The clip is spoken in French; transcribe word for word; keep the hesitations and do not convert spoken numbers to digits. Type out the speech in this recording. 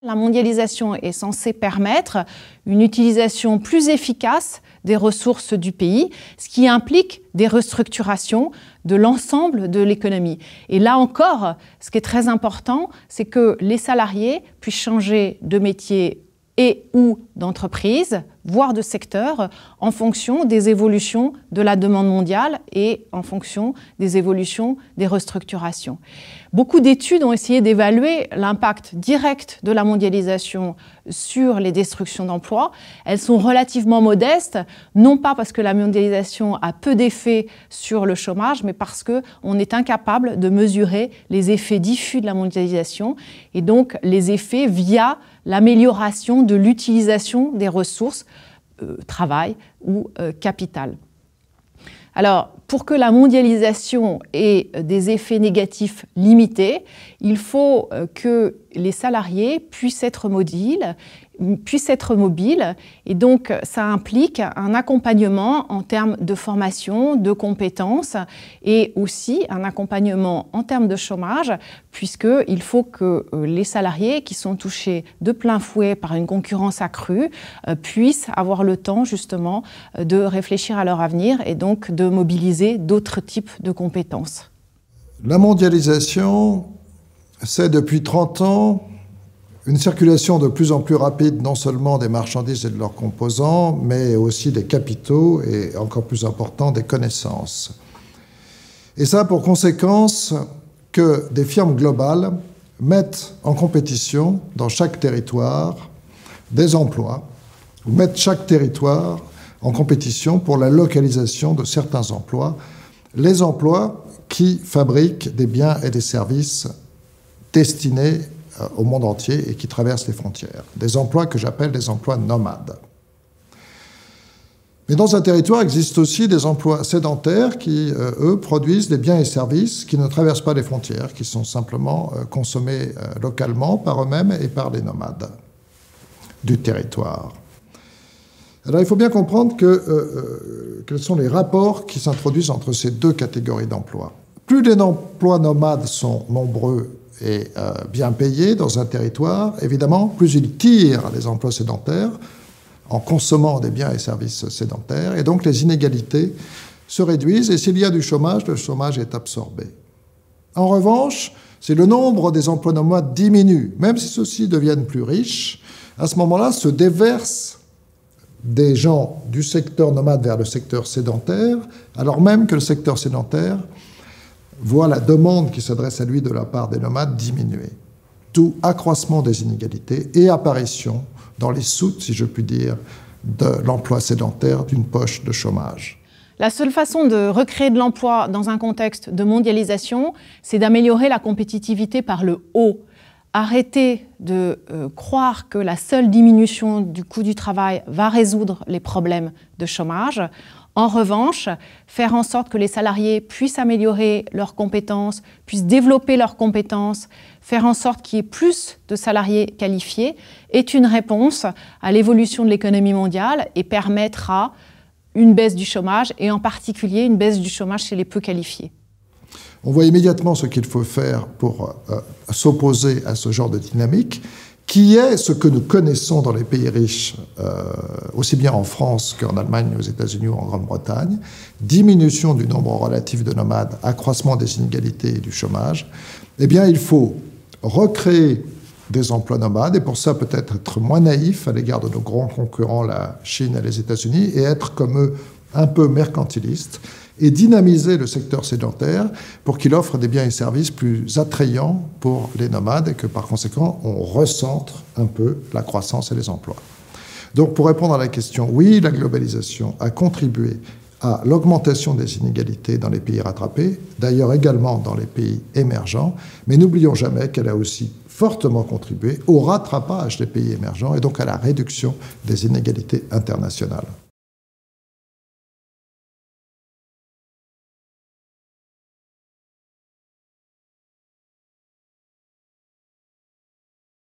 La mondialisation est censée permettre une utilisation plus efficace des ressources du pays, ce qui implique des restructurations de l'ensemble de l'économie. Et là encore, ce qui est très important, c'est que les salariés puissent changer de métier et ou d'entreprise, voire de secteur, en fonction des évolutions de la demande mondiale et en fonction des évolutions des restructurations. Beaucoup d'études ont essayé d'évaluer l'impact direct de la mondialisation sur les destructions d'emplois. Elles sont relativement modestes, non pas parce que la mondialisation a peu d'effets sur le chômage, mais parce qu'on est incapable de mesurer les effets diffus de la mondialisation et donc les effets via l'amélioration de l'utilisation des ressources, euh, travail ou euh, capital. Alors, pour que la mondialisation ait des effets négatifs limités, il faut que les salariés puissent être mobiles, puissent être mobiles, et donc ça implique un accompagnement en termes de formation, de compétences, et aussi un accompagnement en termes de chômage, puisqu'il faut que les salariés qui sont touchés de plein fouet par une concurrence accrue puissent avoir le temps justement de réfléchir à leur avenir et donc de mobiliser d'autres types de compétences. La mondialisation, c'est depuis trente ans une circulation de plus en plus rapide non seulement des marchandises et de leurs composants, mais aussi des capitaux et, encore plus important, des connaissances. Et ça a pour conséquence que des firmes globales mettent en compétition dans chaque territoire des emplois, ou mettent chaque territoire en compétition pour la localisation de certains emplois, les emplois qui fabriquent des biens et des services destinés au monde entier et qui traversent les frontières. Des emplois que j'appelle des emplois nomades. Mais dans un territoire existent aussi des emplois sédentaires qui, euh, eux, produisent des biens et services qui ne traversent pas les frontières, qui sont simplement euh, consommés euh, localement par eux-mêmes et par les nomades du territoire. Alors il faut bien comprendre que, euh, euh, quels sont les rapports qui s'introduisent entre ces deux catégories d'emplois. Plus les emplois nomades sont nombreux et euh, bien payés dans un territoire, évidemment, plus ils tirent les emplois sédentaires en consommant des biens et services sédentaires, et donc les inégalités se réduisent, et s'il y a du chômage, le chômage est absorbé. En revanche, si le nombre des emplois nomades diminue, même si ceux-ci deviennent plus riches, à ce moment-là se déversent des gens du secteur nomade vers le secteur sédentaire, alors même que le secteur sédentaire voit la demande qui s'adresse à lui de la part des nomades diminuer. Tout accroissement des inégalités et apparition dans les soutes, si je puis dire, de l'emploi sédentaire d'une poche de chômage. La seule façon de recréer de l'emploi dans un contexte de mondialisation, c'est d'améliorer la compétitivité par le haut. Arrêter de euh, croire que la seule diminution du coût du travail va résoudre les problèmes de chômage. En revanche, faire en sorte que les salariés puissent améliorer leurs compétences, puissent développer leurs compétences, faire en sorte qu'il y ait plus de salariés qualifiés est une réponse à l'évolution de l'économie mondiale et permettra une baisse du chômage et en particulier une baisse du chômage chez les peu qualifiés. On voit immédiatement ce qu'il faut faire pour euh, s'opposer à ce genre de dynamique, qui est ce que nous connaissons dans les pays riches, euh, aussi bien en France qu'en Allemagne, aux États-Unis ou en Grande-Bretagne, diminution du nombre relatif de nomades, accroissement des inégalités et du chômage. Eh bien, il faut recréer des emplois nomades, et pour ça peut-être être moins naïf à l'égard de nos grands concurrents, la Chine et les États-Unis, et être comme eux un peu mercantiliste, et dynamiser le secteur sédentaire pour qu'il offre des biens et services plus attrayants pour les nomades et que par conséquent on recentre un peu la croissance et les emplois. Donc pour répondre à la question, oui, la globalisation a contribué à l'augmentation des inégalités dans les pays rattrapés, d'ailleurs également dans les pays émergents, mais n'oublions jamais qu'elle a aussi fortement contribué au rattrapage des pays émergents et donc à la réduction des inégalités internationales.